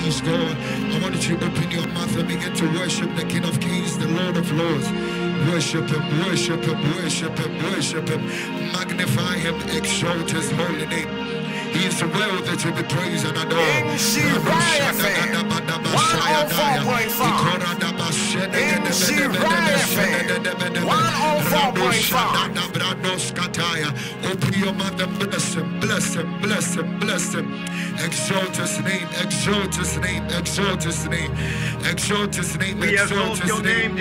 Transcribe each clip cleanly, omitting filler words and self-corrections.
He's God. I want you to open your mouth and begin to worship the King of Kings, the Lord of Lords. Worship him, worship him, worship him, worship him. Magnify him, exalt his holy name. He is worthy to be praised and adored. Open your mouth and bless him, bless him, bless him, bless him. Exalt his name, exalt his name, exalt his name, exalt his name, exalt his name.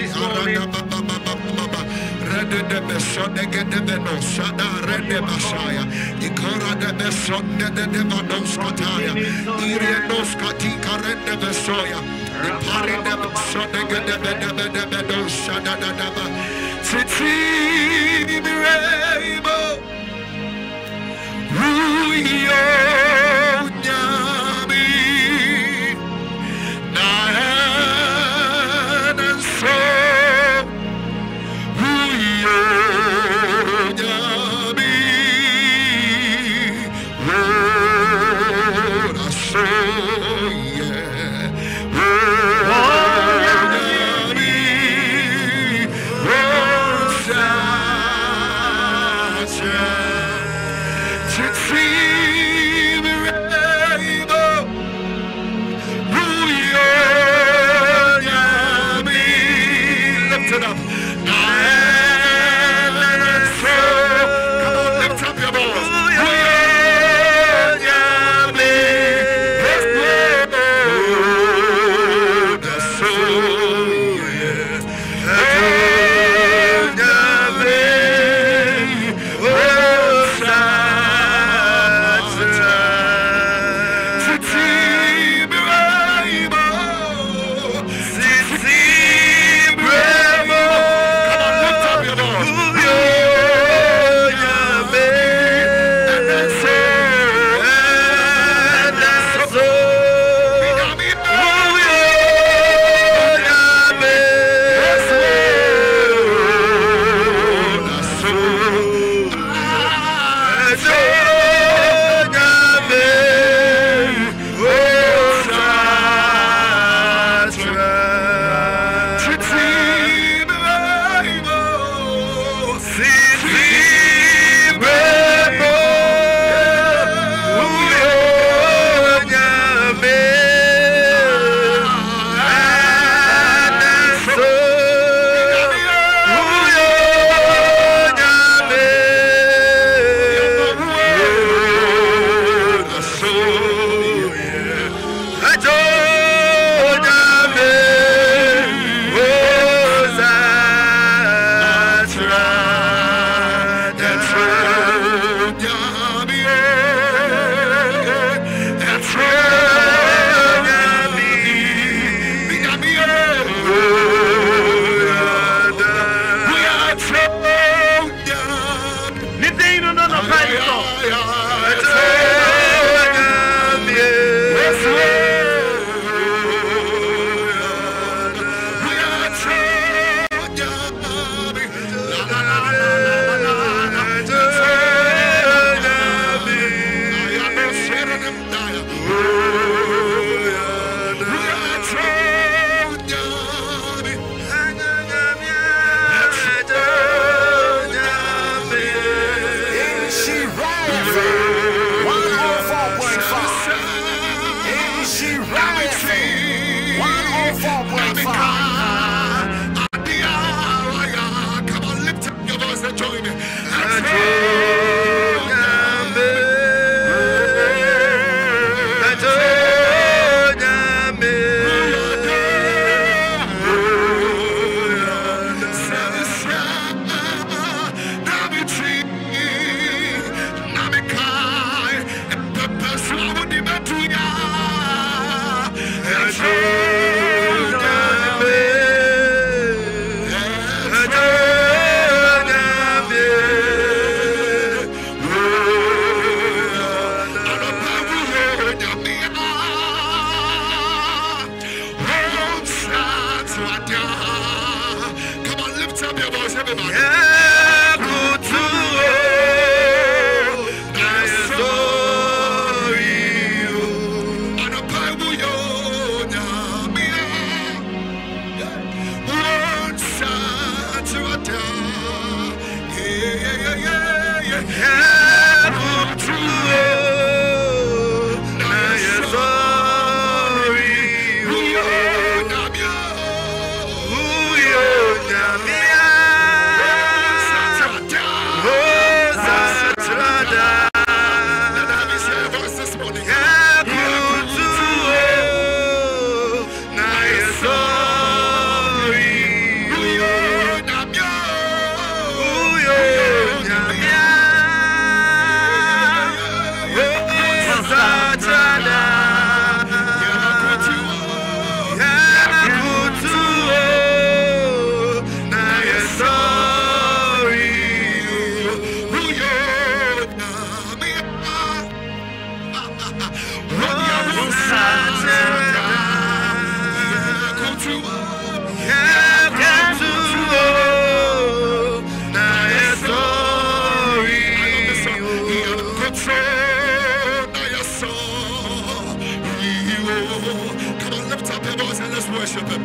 Come on, lift up your voice and let's worship him.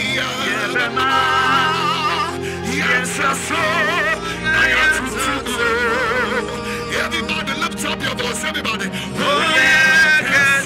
Everybody lift up your voice, everybody. Oh yeah,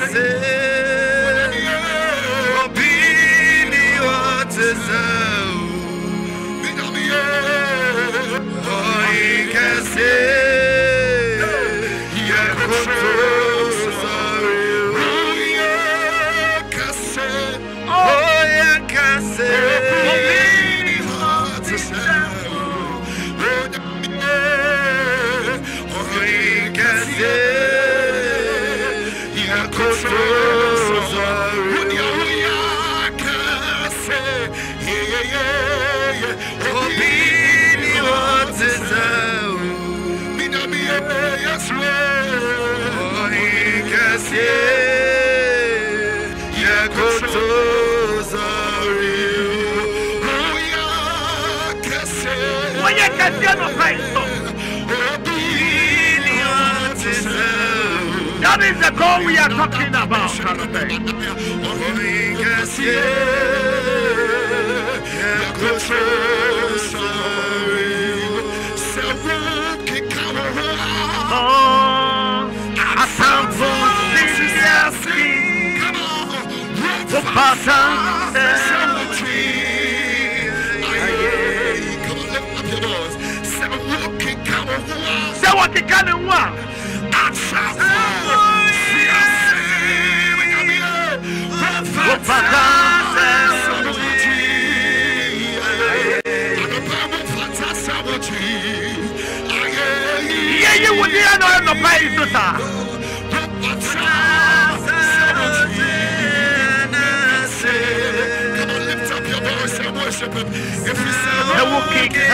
That is the goal we are talking about. If you say,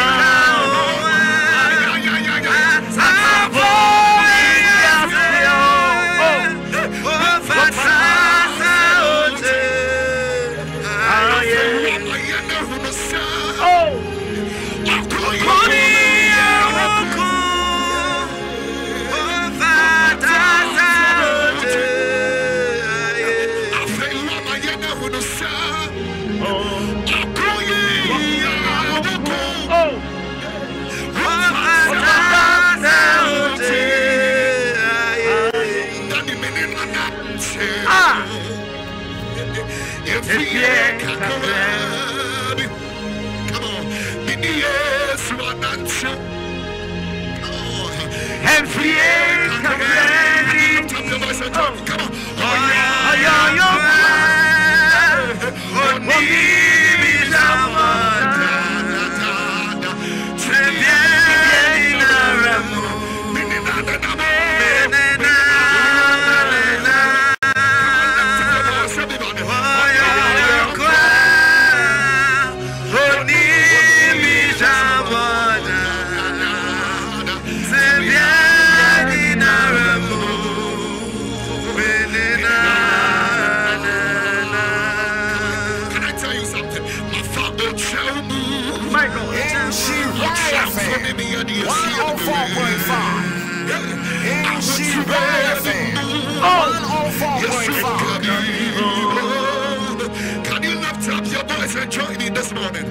can you lift up your voice and join me this morning?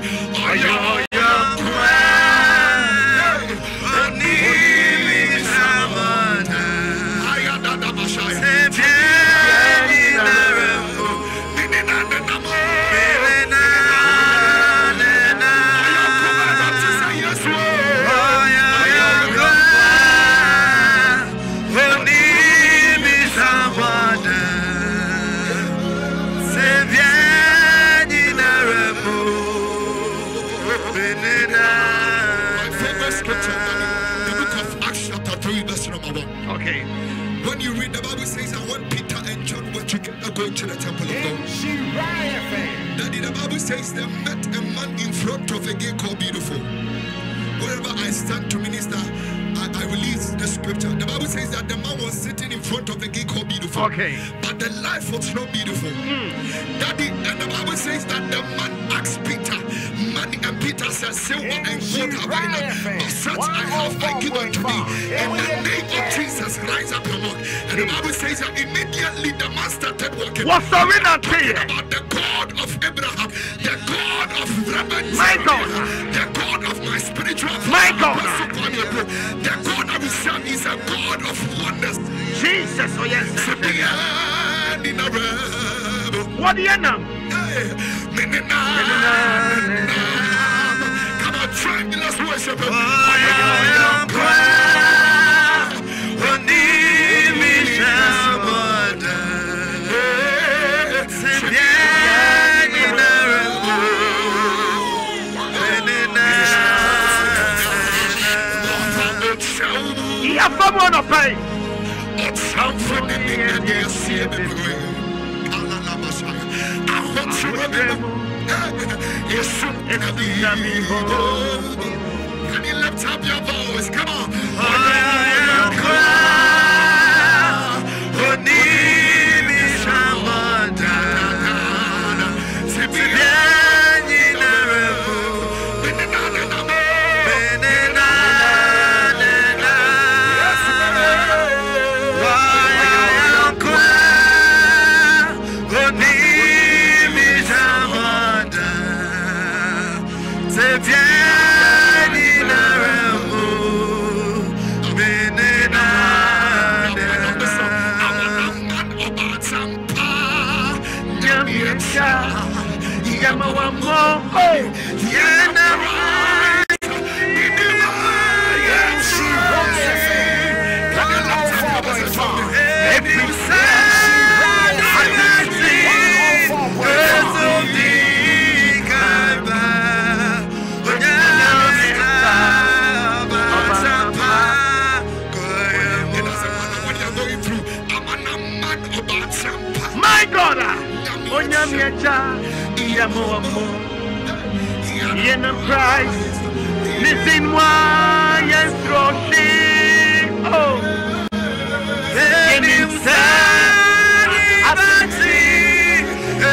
To the temple of God. Daddy, the Bible says they met a man in front of a gate called Beautiful. Wherever I stand to minister, I release the scripture. The Bible says that the man was sitting in front of the gate called Beautiful. But the life was not beautiful. Daddy, and the Bible says that the man asked Peter, man, and Peter Peter said, silver and gold have I not, but such I have I give unto thee. In the name of Jesus, rise up and walk. And the Bible says that immediately the man started walking. What's the winner here? About the God of Abraham, the God of Rabban, my God, the God of my spiritual father, my God, the God of his son is a God of wonders. Jesus, oh yes. What do you know? Come on, try me, let's worship him. Someone to pay. It's something in the sea. Can you lift up your voice? Come on. Christ, listen why yes, Roshi. Oh, let him say, Abati,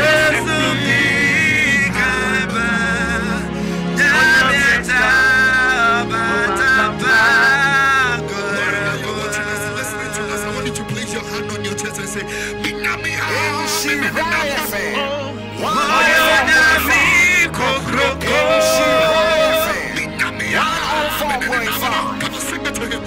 I want you to place your hand on your chest and say, come on, sing it to him.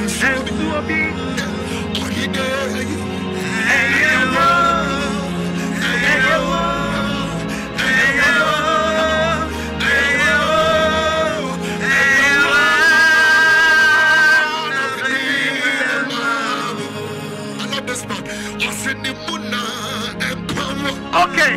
Okay.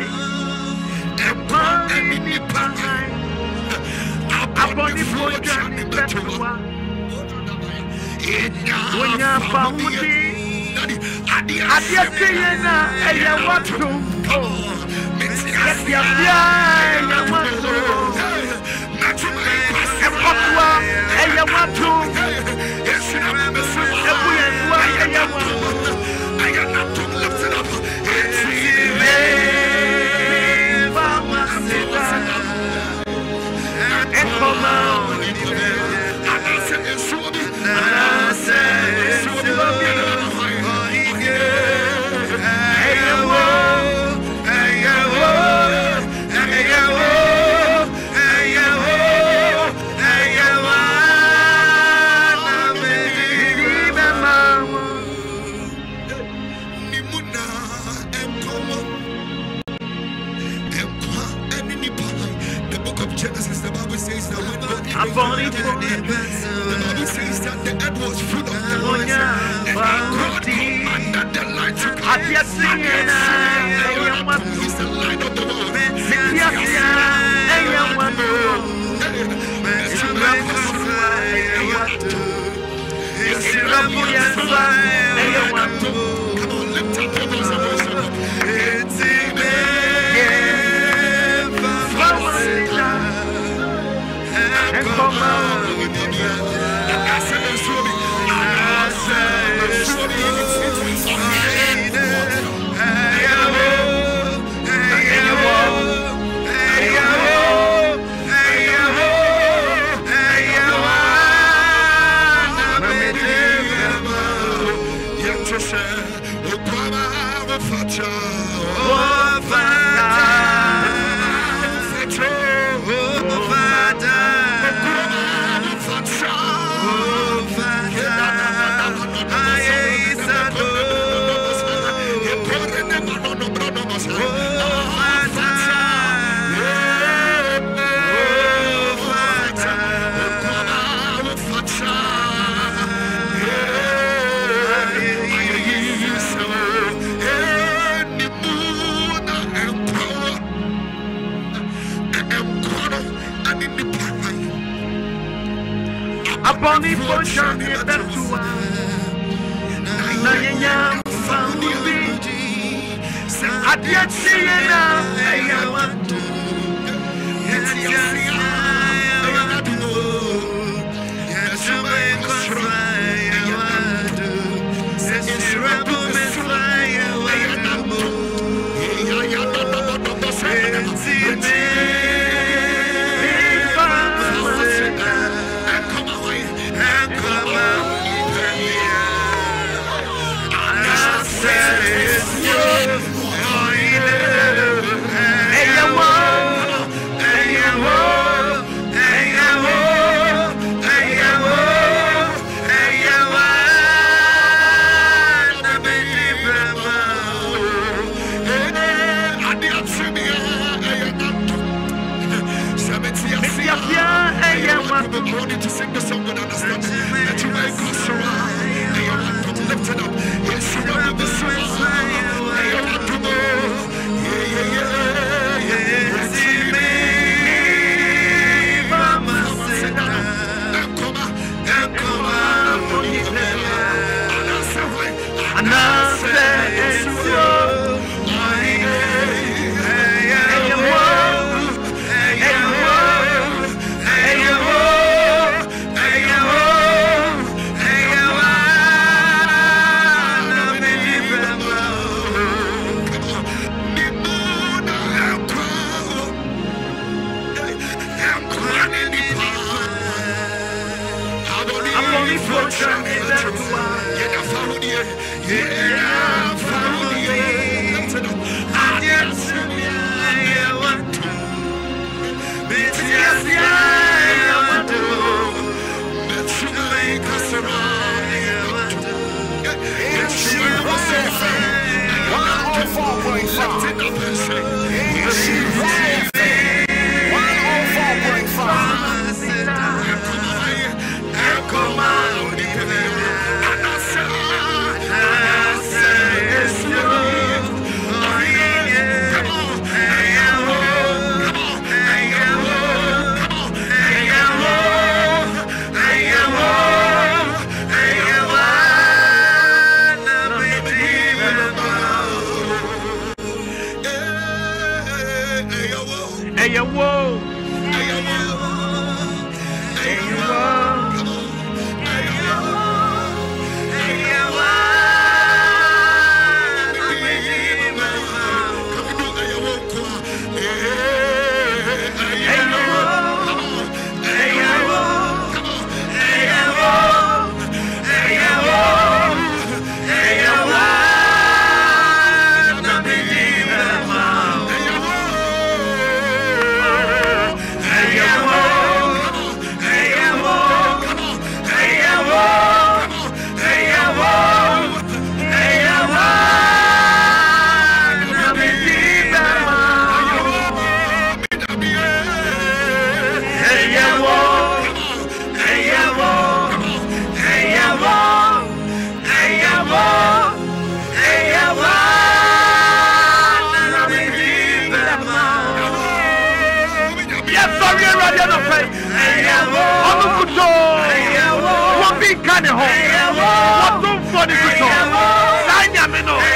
ho. What don't for the good song? Sanya me no.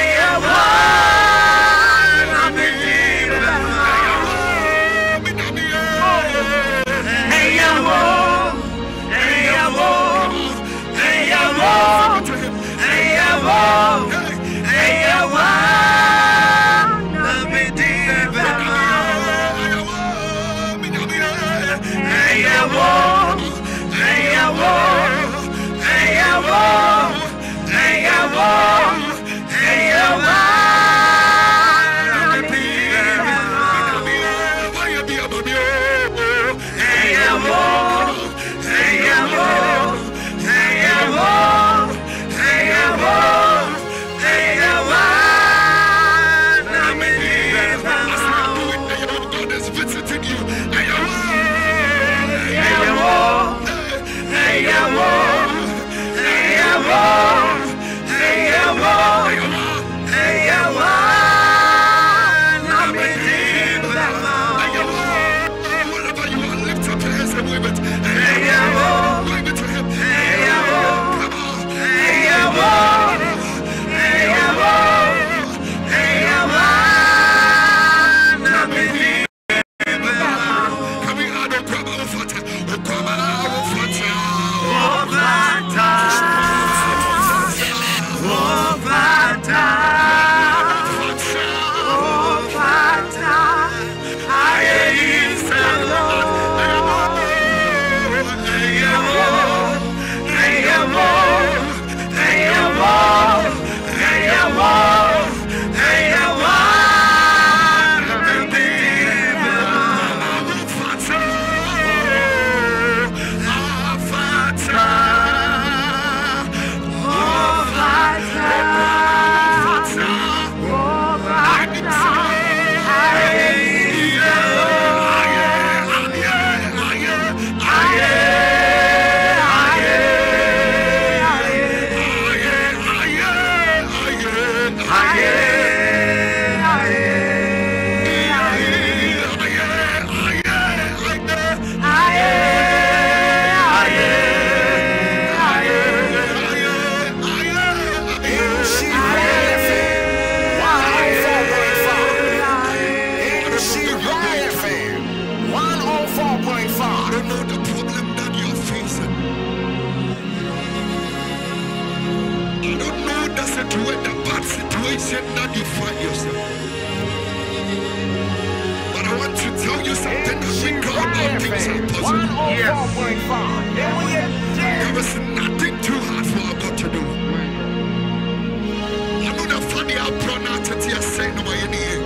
That you find yourself. But I want to tell you something that with God all things are possible. Yes. There is nothing too hard for our God to do. I know the funny I brought out to you saying no way in here.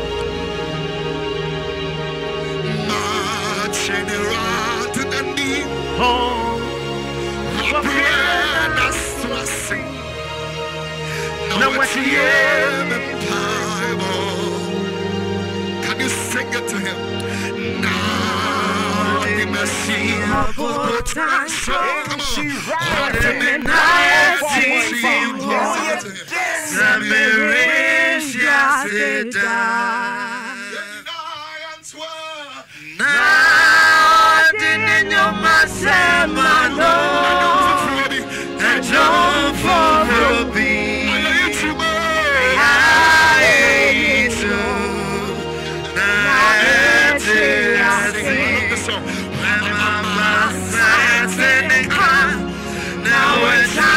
Generat and the can you sing it to him? Now the machine of time so come now it's time.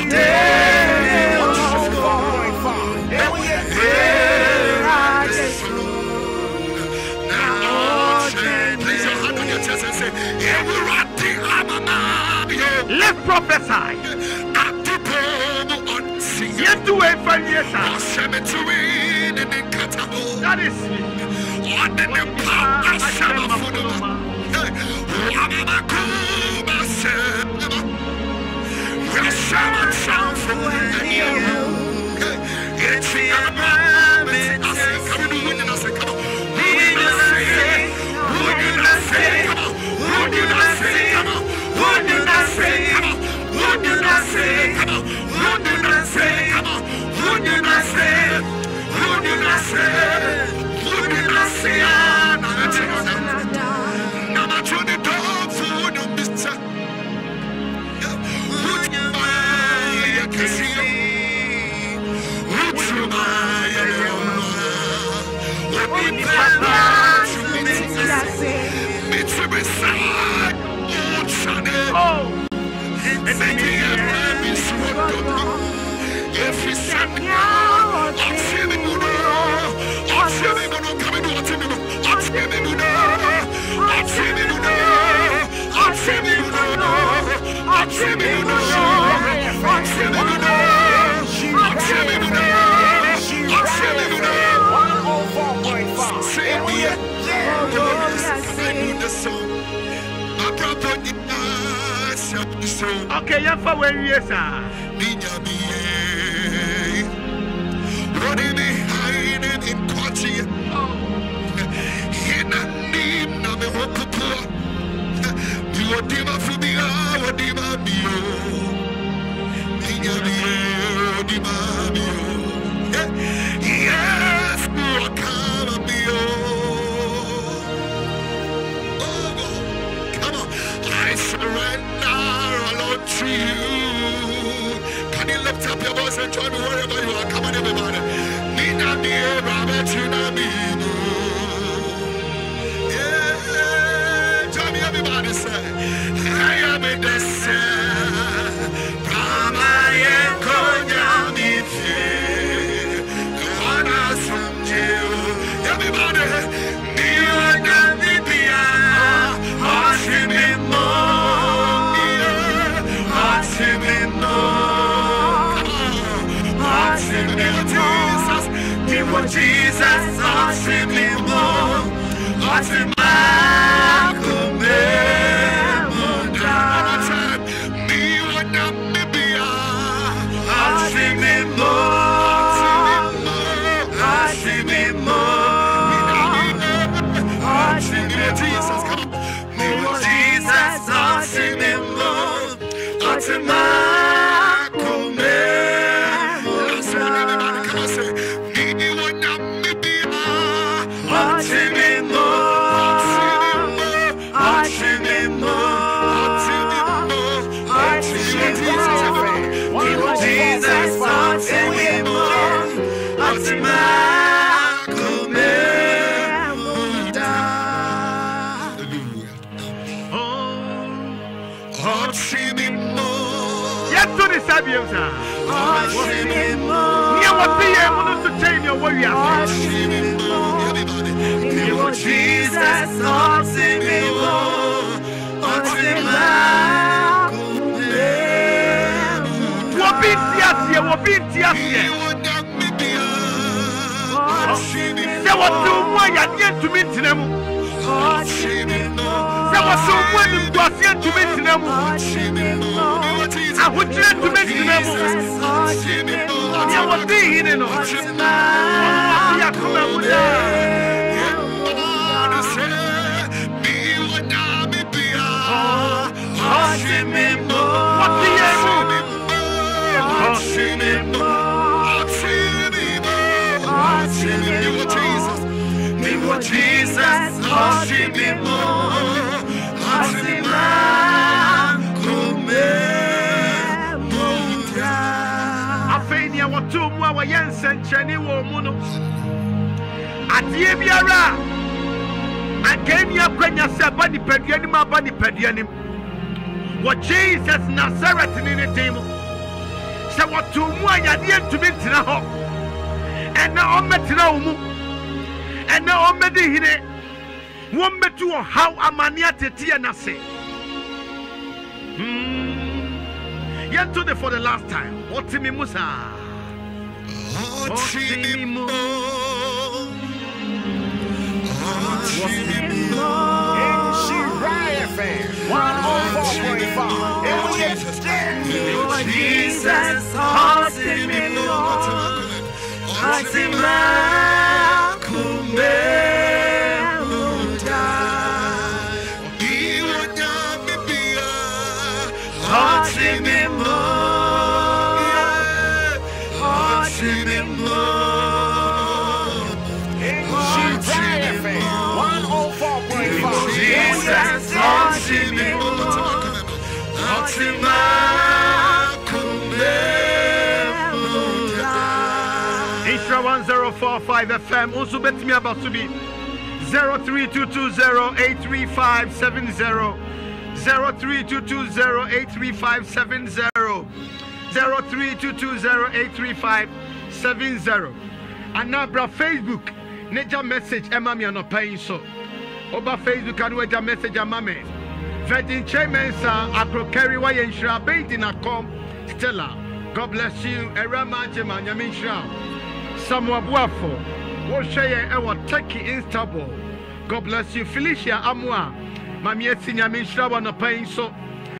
Let's prophesy. Yet to wait for years. That is me. Okay, yeah, for where you are. Can you lift up your voice and join me wherever you are? Come on, everybody. Yeah, join me, everybody. Say, I am in the sun. Everybody. Jesus, awesome more, awesome What Jesus Nazareth in the team. So what to moi ya die to be tina ho. And now on metina umu. And now on medi hine. One metu how amania tetia na say. Yet today for the last time. What me Musa? What me Mo? Jesus, Extra 1045 FM. Also bet me about to be 03220-83570 03220-83570 03220-83570. And now bra Facebook Neja message Emma me on paying so Oba Facebook and wait a message a mame Virgin Chairman sir Akro carry why and shra bait in a com Stella. God bless you. Erama Jema Yamin Shra. Samuel Buafo. What share our Turkey Instable. God bless you. Felicia Amwa. Mami Yamin Shra on a paying so